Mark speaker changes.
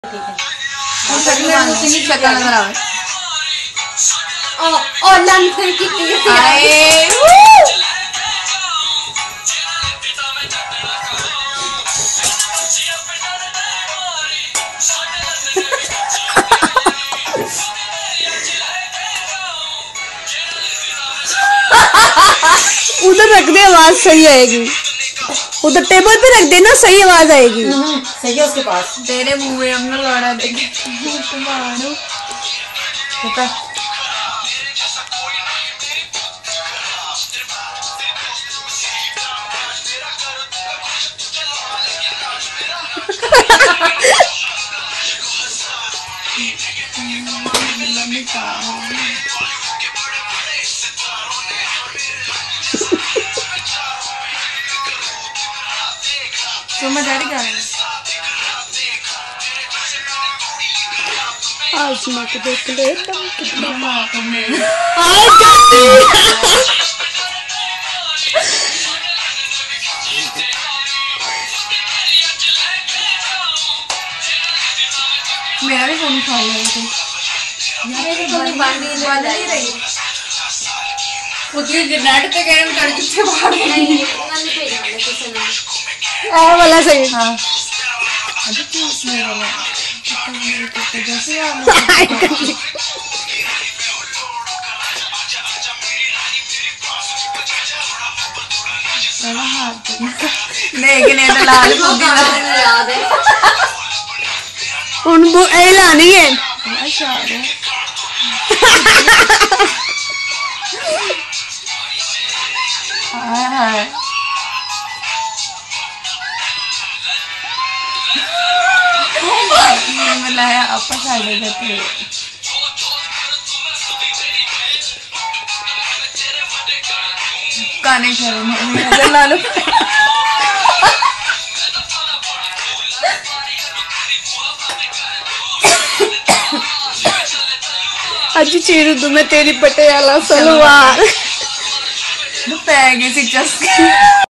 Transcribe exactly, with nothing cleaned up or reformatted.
Speaker 1: शक्ल नजर आवे
Speaker 2: और लंदन की
Speaker 1: आए
Speaker 3: उधर रख दे, आवाज सही आएगी। उधर टेबल पे रख देना, सही आवाज आएगी।
Speaker 2: सही है उसके पास।
Speaker 1: तेरे मुंह में हमने लौड़ा देखे तो मैं डर गया
Speaker 3: आज मैं को देख ले तुम कितना
Speaker 1: मेरा भी फोन उठा लिया थे
Speaker 2: मेरे को भी बांध नहीं रही
Speaker 1: खुद ही नेट पे कह रहे कितने बाहर
Speaker 2: नहीं मैंने भेजा है किसी ने
Speaker 3: ए वाला सही।
Speaker 1: हाँ अभी क्यों उसमें वाला जैसे यार देखने तो लाल
Speaker 2: याद है
Speaker 3: उन वो ऐला नहीं है
Speaker 1: हाँ हाँ लाया आपस आ गए थे गाने कर ला लो
Speaker 3: अज चीरू तुम्हें तेरी पटियाला सलवार
Speaker 1: पैगे सी चस्के